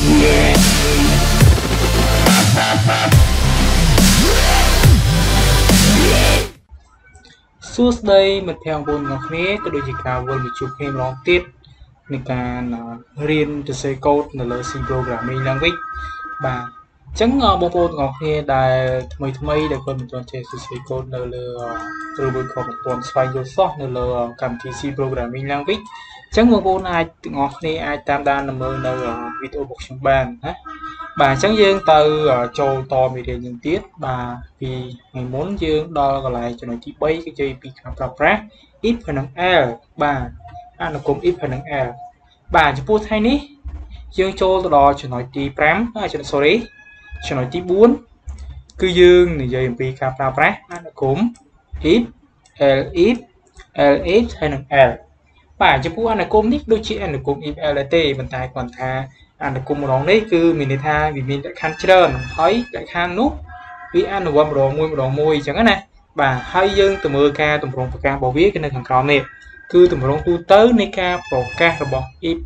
suốt đây mình theo buồn ngọc khế có đôi gì cả vừa bị chụp thêm long tiếtในการเรียนจะใช้โค้ดในเรื่อง C programming language បាទអញ្ចឹងបងប្អូនទាំងអស់គ្នាដែលថ្មីដែលគាត់មិនទាន់ចេះសរសេរកូដនៅលើឬមួយក៏មិនទាន់ស្វែងយល់សោះនៅលើកម្មវិធី C programming language អញ្ចឹងបងប្អូនអាចទាំងអស់គ្នាអាចតាមដានមើលនៅវីដេអូរបស់ខ្ញុំបានណាបាទអញ្ចឹងយើងទៅចូលតមេរៀនយើងទៀតបាទពីថ្ងៃមុនយើងដល់កន្លែងចំណុចទី3គឺនិយាយពីការប្រើប្រាស់ if និង else បាទអនុគម if និង else បាទចំពោះថ្ងៃនេះយើងចូលទៅដល់ចំណុចទី5ចំណុចទី4គឺយើងនិយាយអំពីការប្រើប្រាស់អនុគម if else if ហើយនិង else បាទចំពោះអនុគមនេះដូចជាអនុគម if else ទេប៉ុន្តែគាត់ថាអនុគមម្ដងនេះគឺមានន័យថាវាមានលក្ខខណ្ឌច្រើនហើយលក្ខខណ្ឌនោះវាអនុវត្តម្ដងមួយអញ្ចឹងណាបាទហើយយើងទៅមើលការទម្រង់ប្រកាសរបស់វាគឺនៅខាងក្រោមនេះគឺទម្រង់ទូទៅនៃការប្រកាសរបស់ if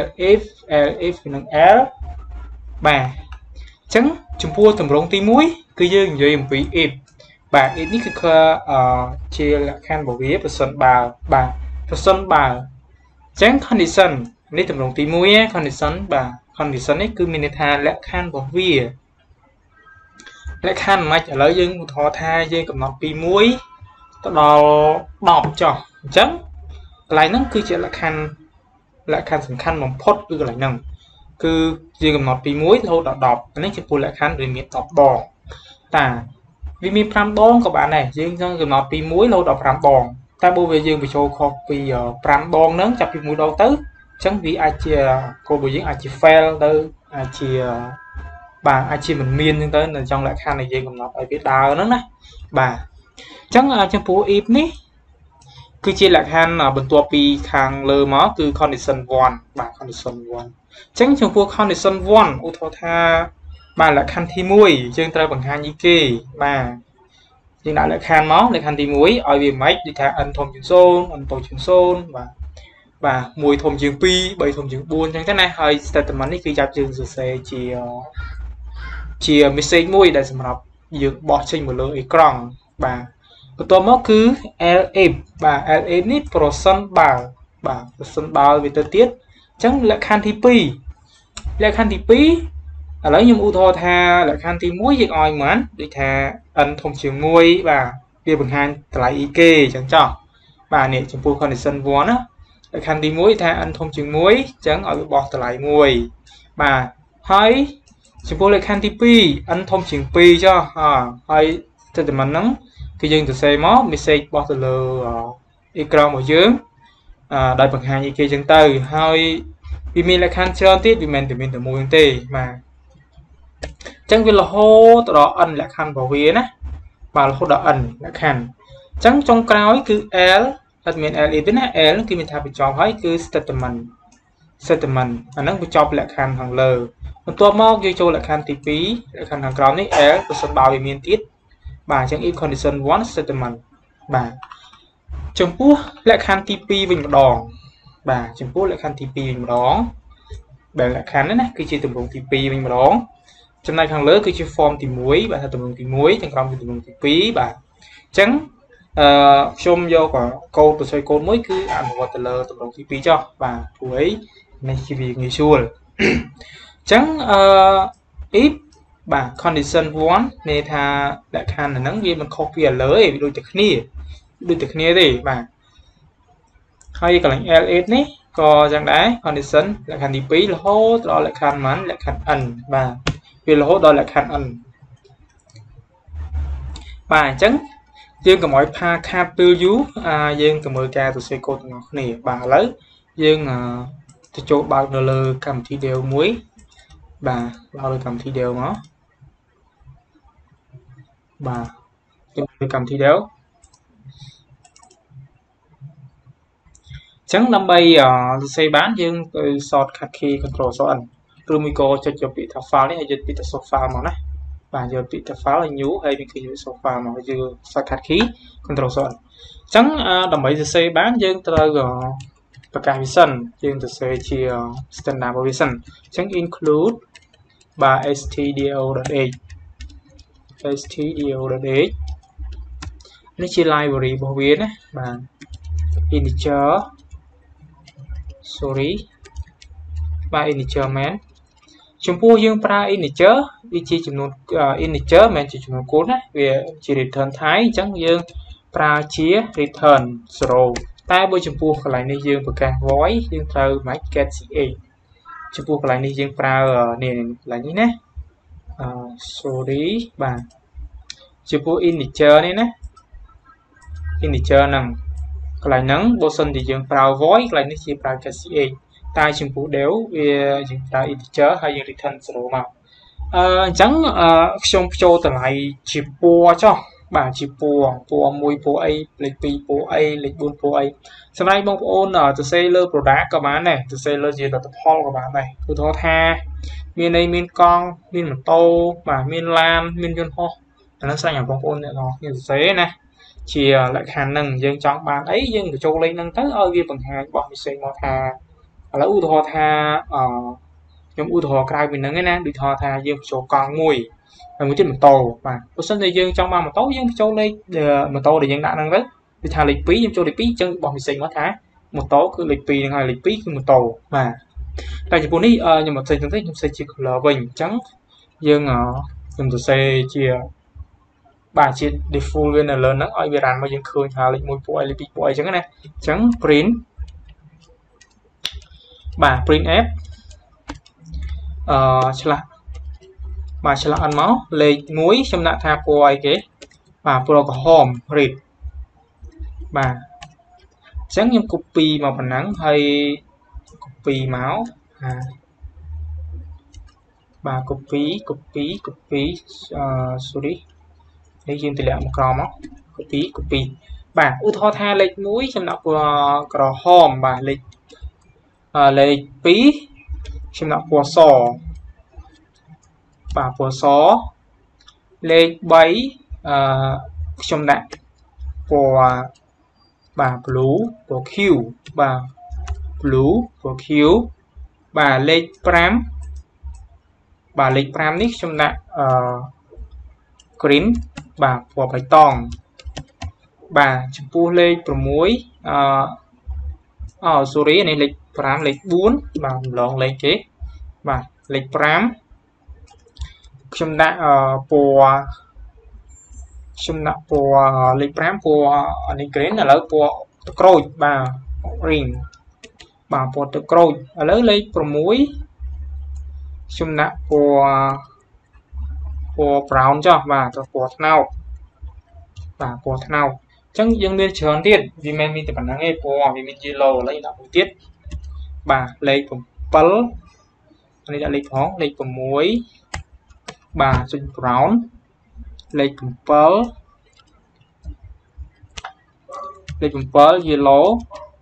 if និង else បាទអញ្ចឹងចំពោះទម្រង់ទី1គឺយើងនិយាយអំពី if បាទ if នេះគឺជាលក្ខខណ្ឌរបស់វាប្រសិនបើបាទប្រសិនបើអញ្ចឹង condition នេះទម្រង់ទី1 condition បាទ condition នេះគឺមានន័យថាលក្ខខណ្ឌរបស់វាលក្ខខណ្ឌមិនឥឡូវយើងឧទាហរណ៍ថាយើងកំណត់ពី1ទៅដល់10ចុះអញ្ចឹងកន្លែងហ្នឹងគឺជាលក្ខខណ្ឌសំខាន់បំផុតគឺកន្លែងហ្នឹងគឺយើងកំណត់ពី1រហូតដល់10នេះចំពោះលក្ខខណ្ឌវាមាន10ដងតាវាមាន5ដងក៏បានដែរយើងចង់កំណត់ពី1រហូតដល់5ដងតែបើវាយើងបញ្ចូលខុសពី5ដងហ្នឹងចាប់ពី1ដងទៅអញ្ចឹងវាអាចជាគោលរបស់យើងអាចជា fail ទៅអាចជាបាទអាចជាមិនមានអញ្ចឹងទៅនៅtrongលក្ខខណ្ឌដែលយើងកំណត់ឲ្យវាដើរហ្នឹងណាបាទអញ្ចឹងចំពោះ if នេះគឺជាលក្ខខណ្ឌបន្ទាប់ពីខាងលើមកគឺ condition 1បាទ condition 1អញ្ចឹងចំពោះ condition 1ឧទាហរណ៍ថាបាទលក្ខខណ្ឌទី1យើងត្រូវបង្ហាញអីគេបាទយើងដាក់លក្ខខណ្ឌមកលក្ខខណ្ឌទី1ឲ្យវាមិនដូចថា n ធំជាង0 n តូចជាង0បាទ1ធំជាង2 3ធំជាង4អញ្ចឹងទៅណាហើយ statement នេះគឺចាប់យើងសរសេរជា message មួយដែលសម្រាប់យើងបោះចេញមកលើអេក្រង់បាទបន្ទាប់មកគឺ else បាទ else នេះប្រសិនបើបាទប្រសិនបើវាទៅទៀតអញ្ចឹងលក្ខខណ្ឌទី2លក្ខខណ្ឌទី2ឥឡូវខ្ញុំឧទាហរណ៍ថាលក្ខខណ្ឌទី1យើងឲ្យមិនដូចថា n ធំជាង1បាទវាបង្ហាញតម្លៃ ek អញ្ចឹងចុះបាទនេះចំពោះ condition 1ណាលក្ខខណ្ឌទី1ថា n ធំជាង1អញ្ចឹងឲ្យវាបោះតម្លៃ1បាទហើយចំពោះលក្ខខណ្ឌទី2 n ធំជាង2ចុះហើយ statement ហ្នឹងគឺយើងសរសេរមក message បោះទៅលើអេក្រង់របស់យើងដោយបង្ហាញអីគេចឹងទៅហើយវាមានលក្ខខណ្ឌច្រើនទៀតវាមិនតែមានតែមួយទេបាទអញ្ចឹងវារហូតដល់ n លក្ខខណ្ឌរបស់វាណាបាទរហូតដល់ n លក្ខខណ្ឌអញ្ចឹងចុងក្រោយគឺ l អត់មាន l ទេណា l គឺមានថាបញ្ចប់ហើយគឺ statement អាហ្នឹងបញ្ចប់លក្ខខណ្ឌខាងលើបន្ទាប់មកយើងចូលលក្ខខណ្ឌទី2លក្ខខណ្ឌខាងក្រោមនេះ l ប្រសិនបើវាមានទៀតបាទអញ្ចឹង if condition 1 statement បាទចំពោះលក្ខខណ្ឌទី2វិញម្ដងបាទចំពោះលក្ខខណ្ឌទី2វិញម្ដងបែបលក្ខខណ្ឌនេះណាគឺជាទម្រង់ទី2វិញម្ដងចំណែកខាងលើគឺជា form ទី1បាទថាទម្រង់ទី1ខាងក្រោមគឺទម្រង់ទី2បាទអញ្ចឹងខ្ញុំយកកូដទៅសេកូដមួយគឺអនុវត្តទៅលើទម្រង់ទី2ចុះបាទព្រោះអីនេះជាវាងាយស្រួលអញ្ចឹងif បាទ condition 1មានថាលក្ខខណ្ឌហ្នឹងវាមិនខុសពីឥឡូវទេវាដូចតែគ្នាទេបាទហើយកន្លែង ls នេះក៏យ៉ាងដែរ condition លក្ខខណ្ឌទី2រហូតដល់លក្ខខណ្ឌមិនលក្ខខណ្ឌ n បាទវារហូតដល់លក្ខខណ្ឌ n បាទអញ្ចឹងយើងកុំឲ្យផាខាតពេលយូរយើងទៅមើលការសរសេរកូដទាំងអស់គ្នាបាទឥឡូវយើងទៅចូលបើកនៅលើកម្មវិធី Dell មួយបាទបើកលើកម្មវិធី Dell មកបាទចូលលើកម្មវិធី Dell ចឹងដើម្បីសរសេរបានយើងទៅ shortcut key control n ឬមួយក៏ចុចយកពាក្យថា file នេះហើយយកពាក្យថា source file មកណាបាទយកពាក្យថា file ឲ្យ new ហើយវាគឺយក source file មកយើង shortcut key control n ចឹងដើម្បីសរសេរបានយើងត្រូវប្រកាសវាសិនយើងសរសេរជា standard របស់វាសិនចឹង include bà stdio.h stdio.h nó chia library bảo viên á bà integer bà integer man chúng ta dương pra integer đi chia chấm nút integer men chỉ chấm nút code á về chỉ return thái chẳng dương pra chia return zero tai bôi chấm pu cái này dương bậc càng void dương thâu máy get ca chấm pu cái này dương pra này là như nè sorry bà chấm pu integer này nè integer nằng cái này nắng bổ sung thì dương pra void cái này chỉ pra get ca tai chấm pu đều về dương pra integer hay dương return zero mà chẳng trong cho từ này chỉ pu cho bà chỉ pu mùi pu a lịch pi pu a lịch buôn pu a sau này bông ôn ở từ seller product các bạn này từ seller gì là tập hall các bạn này từ đó tha miền đây miền con miền một tô và miền lam miền dân ho nó sang nhà bông ôn này nó như thế này chỉ lại khả năng dân chọn bạn ấy dân của châu lên nâng tới ơi vì bằng hàng bọn mình xây mò tha là u thọ tha nhóm u thọ cài mình nâng cái nè bị thọ tha dân chỗ con mùi là một trên một tổ mà có sân thời dương trong ba một tố dân châu lên một tô để dân đã năng đấy đi thà lịch phí cho lịch phí chân bọn mình xây nó thá một tố cứ lịch phí hay lịch phí một tổ mà tại vì đi nhưng mà xây tương thích xây chỉ là bình trắng dương ở dùng từ xây chia bà chia default lên là lớn nó ở việt nam mà dân khơi thà lịch mùi bụi lịch bụi trắng này trắng print bà print f là bà sẽ là ăn máu lấy muối trong nạ tha quay cái và pro có hòm read bà chẳng những copy mà phần nắng hay copy máu bà copy sorry lấy riêng tỷ lệ một cò máu copy bà u tho tha lấy muối trong nạ pro hòm bà lấy phí trong nạ pro sò bà của số lên 7 trong đạn của bà blue của Q bà blue của Q bà lên pram nick trong đạn green bà của bài tòng bà chụp pu lên pro muối sorry này lịch pram lịch 4 bà lon lên kế bà lịch pram chúng ta của lịch pram của anh green là lấy của croi bà ring bà của croi lấy lấy pro muối chúng ta của brown cho và của nào và của nào chẳng dương liên trường tiền vì mình thì bản năng nghe của vì mình yellow lấy đạo tiết bà lấy của pal đây đã lấy phóng lấy của muối bà trên brown lấy cùng pearl yellow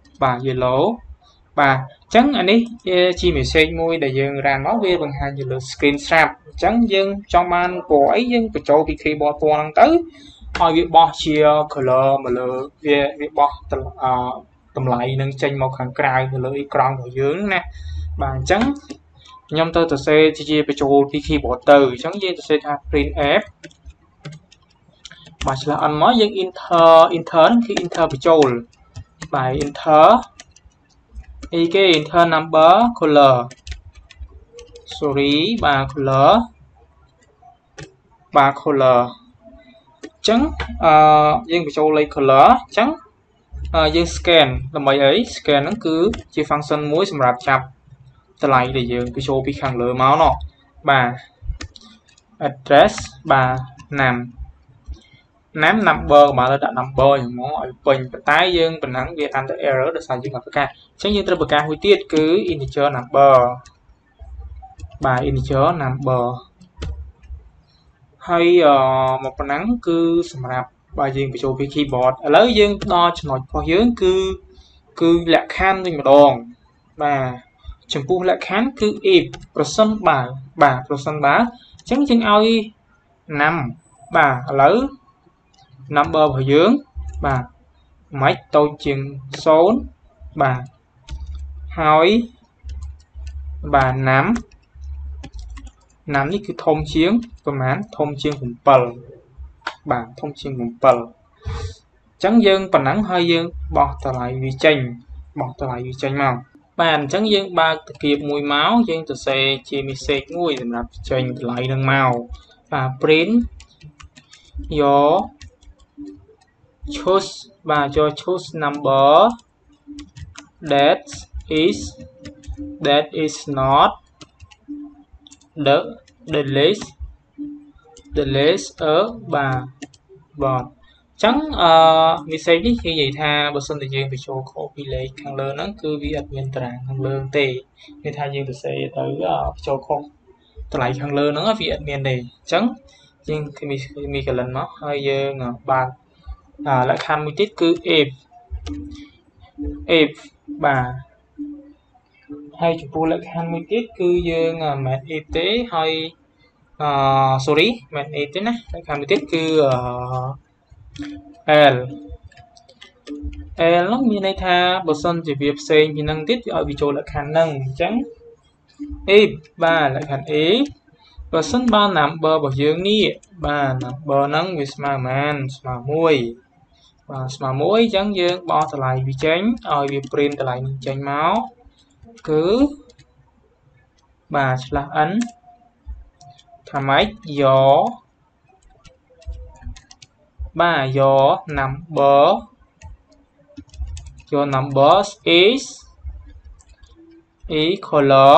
bà trắng anh ấy chi mình xem môi để dừng ra nó về bằng hai như screen snap trắng dân trong ban của ấy dân của châu thì khi bỏ toàn tới hỏi việc bỏ chia color mà lỡ việc bỏ tầm lại nâng tranh màu hàng cài lỡ icon ở dưới nè bà trắng nhâm tơ xe chia về chỗ khi bỏ từ chẳng dây xe tha print f mà là ăn mới dân inter khi inter về chỗ bài inter cái inter number color sorry ba color chẳng dân về chỗ lấy color chẳng dân scan là mấy ấy scan nó cứ chỉ function muốiសម្រាប់chập lại để dương cái số bị kháng lửa máu nó bà address bà nằm number mà đã number những món ở bình tái dương bình hẳn việc ăn error được sai dương hợp ca chẳng như tôi bật ca huy tiết cứ integer number bà integer number hay một bình hẳn cứ sầm rạp bà dương cái số bị keyboard lấy dương đo cho nó có hướng cứ lẹ khan trên một đòn bà chấm pu lại khán cứ if person bà person bá chẳng chừng ai nằm bà lấy number vào dưới bà máy tôi chừng số bà hỏi bà nắm 5 នេះគឺធំជាងប្រហែលធំជាង 7 បាទធំជាង 7 អញ្ចឹងយើងប៉ុណ្ណឹងហើយយើងបោះតម្លៃវាចេញមក បាទអញ្ចឹងយើងបើកតាគៀបមួយមកយើងសរសេរជា message មួយសម្រាប់ចេញតម្លៃនឹងមកបាទ print your choose បាទ your choose number that is not the list បាទចឹងmessage នេះគឺនិយាយថាបើសិនតែយើងបញ្ចូលខុសពីលេខខាងលើហ្នឹងគឺវាអត់មានតារាងខាងលើទេគេថាយើងសរសេរទៅបញ្ចូលខុសតម្លៃខាងលើហ្នឹងវាអត់មានទេអញ្ចឹងយើងមាន column មកហើយយើងបើកលក្ខខណ្ឌមួយទៀតគឺ if បាទហើយចំពោះលក្ខខណ្ឌមួយទៀតគឺយើងមិន if ទេហើយsorry មិន if ទេណាលក្ខខណ្ឌមួយទៀតគឺL ហ្នឹងមានន័យថាបើសិនជាវាផ្សេងពីហ្នឹងទៀតឲ្យវាចូលលក្ខខណ្ឌហ្នឹងអញ្ចឹង if បាទលក្ខខណ្ឌ A បើសិនបើ number របស់យើងនេះបាទ number ហ្នឹងវាស្មើប៉ុន្មានស្មើ1បាទស្មើ1អញ្ចឹងយើងបោះតម្លៃវាចេញឲ្យវា print តម្លៃនេះចេញមកគឺបាទ /n ថាម៉េច បាទ your numbers is color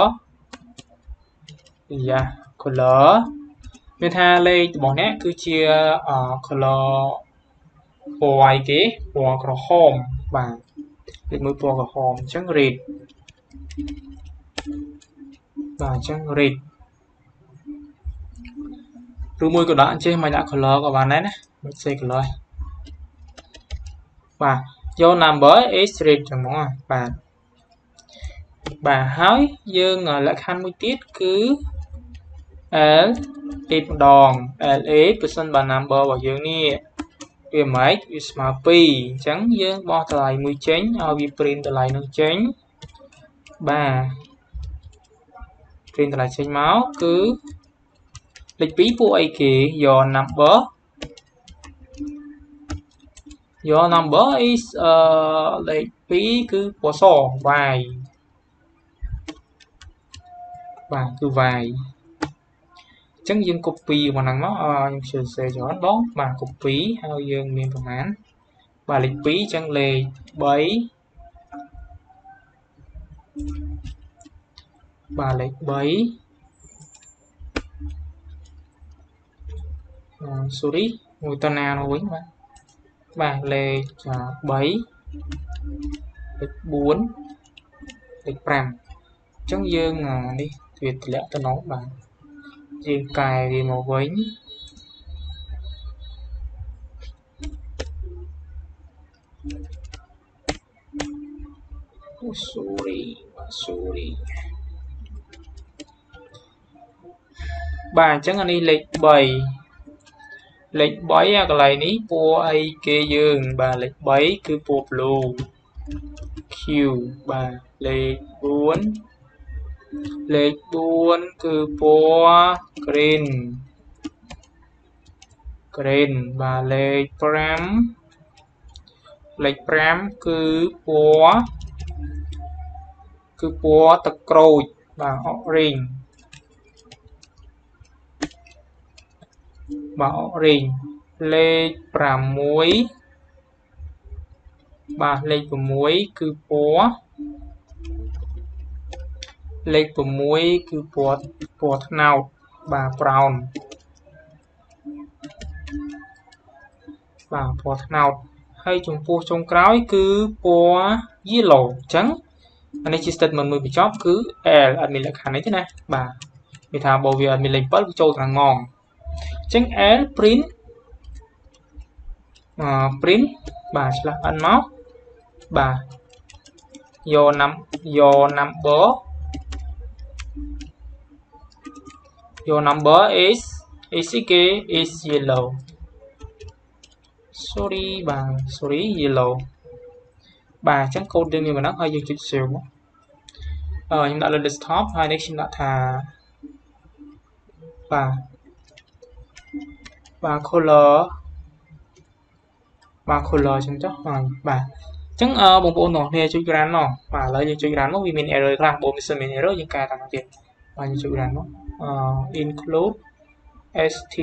មានថាលេខរបស់អ្នកគឺជា color ពណ៌អីគេពណ៌ក្រហមបាទលេខមួយពណ៌ក្រហមអញ្ចឹង red បាទអញ្ចឹង red ឬមួយក៏ដាក់ចេះមិនដាក់ color ក៏បានដែរណាមិនសេ color បាទ your number is red ចឹងហ្មងបាទហើយយើងលក្ខខណ្ឌមួយទៀតគឺ L A ម្ដង LA បើសិនបើ number របស់យើងនេះវាម៉េចវាស្មើ2អញ្ចឹងយើងបោះតម្លៃមួយចេញឲ្យវា print តម្លៃនឹងចេញបាទ print តម្លៃចេញមកគឺលេខ2ពួកអីគេ your number is លេខ2គឺពណ៌ស Y បាទគឺ Y អញ្ចឹងយើង copy មកហ្នឹងមកខ្ញុំសរសេរច្រើនបងបាទ copy ហើយយើងមានប្រមាណបាទលេខ2អញ្ចឹងលេខ3បាទលេខ3sorry មួយតណានោះវិញបាទលេខ3លេខ4លេខ5អញ្ចឹងយើងនេះវាធ្លាក់ទៅនោះបាទយើងកែវាមកវិញsorry បាទអញ្ចឹងអានេះលេខ3កន្លែងនេះពណ៌អីគេយើងបាទលេខ3គឺពណ៌ blue Q បាទលេខ4គឺពណ៌ green បាទលេខ5គឺពណ៌ទឹកក្រូចបាទ orange បាទ orange លេខ6បាទលេខ6គឺពណ៌ត្នោតបាទ brown បាទពណ៌ត្នោតហើយចំពោះចុងក្រោយគឺពណ៌ yellow អញ្ចឹងអានេះជា statement មួយបញ្ចប់គឺ L អត់មានលក្ខខណ្ឌអីទេណាបាទវាថាបើវាអត់មានលេខ7វាចូលត្រង់ងអញ្ចឹង L print បាទឆ្លាស់ n មកបាទ your number is yellow sorry yellow បាទអញ្ចឹងកូដយើងមានប៉ុណ្ណឹងហើយយើងចុច save មកខ្ញុំដាក់លើ desktop ហើយនេះខ្ញុំដាក់ថា ba color ចឹងចុះបាទចឹងបងប្អូនទាំងគ្នាជួយ grant មកបាទឥឡូវយើងជួយ grant មកវាមាន error ខ្លះបើមិនមាន error យើងកែតាមមកទៀតបាទយើងជួយ grant មក include st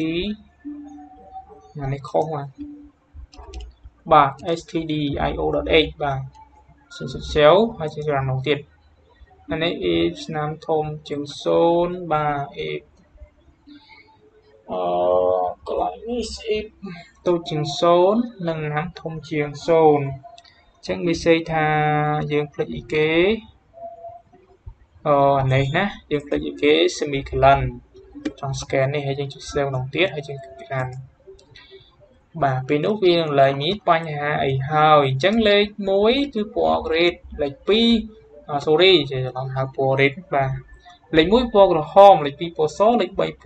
នេះខុសបាទ stdio.h បាទ shell ហើយជួយ grant មកទៀតអានេះ if ស្នាមធំជាង0បាទ if កន្លែងនេះ if តូចជាង0និងណាំធំជាង0អញ្ចឹងវាសេថាយើងផ្លេចអីគេនេះណាយើងផ្លេចអីគេ semicolon ចង់ scan នេះហើយយើងចុច save ម្ដងទៀតហើយយើងអានបាទពេលនោះវានឹងឡើងមានបញ្ហាអីហើយអញ្ចឹងលេខ1គឺពណ៌ red លេខ2sorry ចេះច្រឡំហៅពណ៌ red បាទលេខ1ពណ៌ក្រហមលេខ2ពណ៌សលេខ3ពណ៌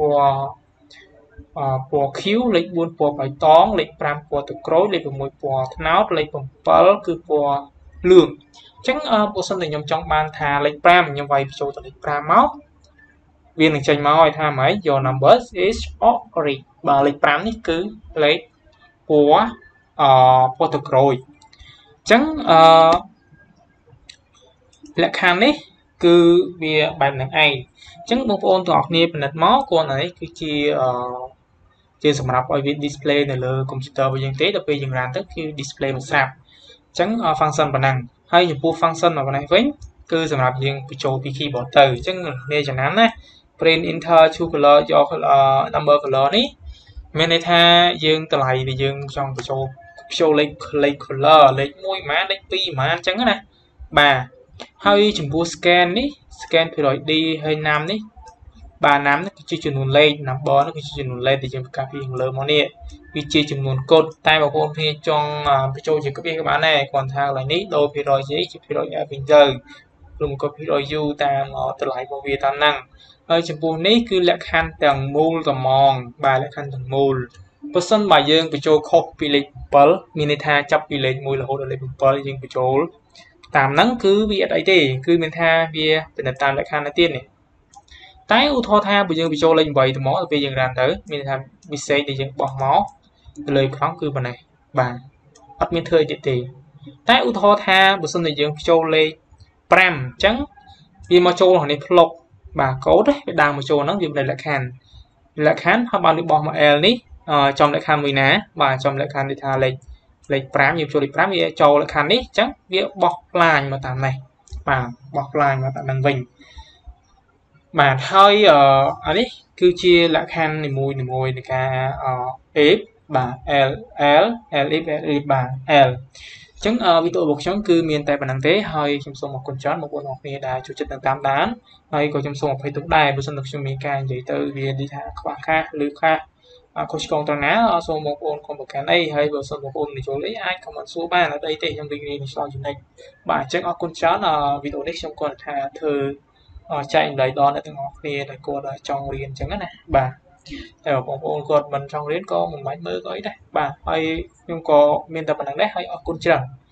ខៀវលេខ4ពណ៌បៃតងលេខ5ពណ៌ទឹកក្រូចលេខ6ពណ៌ត្នោតលេខ7គឺពណ៌លឿងអញ្ចឹងបើសិនតែខ្ញុំចង់បានថាលេខ5ខ្ញុំវាយបញ្ចូលទៅលេខ5មកវានឹងចេញមកឲ្យថាម៉េច your number is correct បាទលេខ5នេះគឺលេខពណ៌ទឹកក្រូចអញ្ចឹងលក្ខខណ្ឌនេះគឺវាបែបហ្នឹងឯងអញ្ចឹងបងប្អូនទាំងអស់គ្នាពិនិត្យមកគ្រាន់តែនេះគឺជាសម្រាប់ឲ្យវា display នៅលើ computer របស់យើងទេដល់ពេលយើង run ទៅគឺ display មកស្រាប់អញ្ចឹង function ប៉ុណ្ណឹងហើយចំពោះ function មកប៉ុណ្ណេះវិញគឺសម្រាប់យើងបញ្ចូលពី keyboard ទៅអញ្ចឹងគ្នាចំណាំណា print enter choose color យក number color នេះមានន័យថាយើងតម្លៃដែលយើងចង់បញ្ចូលលេខ color លេខ1ប៉ុន្មានលេខ2ប៉ុន្មានអញ្ចឹងណាបាទហើយចំពោះ scan នេះ scan period D ហើយណាំនេះបាទណាំនេះគឺជាចំនួនលេខ number នេះគឺជាចំនួនលេខដែលយើងប្រកាសពីខាងលើមកនេះវាជាចំនួនកូដតែបងប្អូនគ្នាចង់បញ្ចូលជាក្បៀសក៏បានដែរគ្រាន់ថាកន្លែងនេះដូរ period J ជា period F វិញទៅឬមកក៏ period U តាមតម្លៃរបស់វាតាមហ្នឹងហើយចំពោះនេះគឺលក្ខខណ្ឌទាំងមូលត្មងបាទលក្ខខណ្ឌទាំងមូលបើសិនបើយើងបញ្ចូលខុសពីលេខ7មានន័យថាចាប់ពីលេខ1រហូតដល់លេខ7យើងបញ្ចូលតាមហ្នឹងគឺវាអត់អីទេគឺមានថាវាពិនិត្យតាមលក្ខខណ្ឌទៅទៀតនេះតែឧទាហរណ៍ថាបើយើងបញ្ចូលលេខ8ទៅមកទៅពេលយើងរានទៅមានថាវិសេសដែលយើងបោះមកទៅលើខំគឺប៉ុណ្ណេះបាទអត់មានធ្វើអីទៀតទេតែឧទាហរណ៍ថាបើសិនតែយើងបញ្ចូលលេខ5អញ្ចឹងវាមកចូលក្នុងនេះផ្លុកបាទកូដវាដើរមកចូលហ្នឹងវាមានលក្ខខណ្ឌហើយបានវាបោះមក L នេះចំលក្ខខណ្ឌមួយណាបាទចំលក្ខខណ្ឌនេះថាលេខ5យើងចូលលេខ5វាចូលលក្ខខណ្ឌនេះអញ្ចឹងវាបោះផ្លាញមកតាមនេះបាទបោះផ្លាញមកតាមហ្នឹងវិញបាទហើយអានេះគឺជាលក្ខខណ្ឌនីមួយនៃការ if បាទ L if បាទ L អញ្ចឹងវីដេអូរបស់ខ្ញុំគឺមានតែប៉ុណ្្នឹងទេហើយខ្ញុំសូមអរគុណច្រើនបងប្អូនអរគ្នាដែលជួយចិត្តតាមដានហើយក៏ខ្ញុំសូមអភ័យទោសដែរបើសិនតែខ្ញុំមានការនិយាយទៅវានិយាយថាខ្វះខាតឬខាតខុសឆ្គងត្រង់ណាសូមបងប្អូនកុំប្រកាន់អីហើយបើសិនបងប្អូននិយាយអីអាច comment សួរបានអត់អីទេខ្ញុំរីករាយនឹងឆ្លើយចំណេញបាទអញ្ចឹងអរគុណច្រើនវីដេអូនេះខ្ញុំគាត់ថាធ្វើចែកអំឡៃដល់អ្នកទាំងអស់គ្នាដែលគាត់ចង់រៀនអញ្ចឹងណាបាទតែបងប្អូនគាត់មិនចង់រៀនក៏មិនបាច់មើលក៏អីដែរបាទហើយខ្ញុំក៏មានតែប៉ុណ្្នឹងដែរហើយអរគុណច្រើន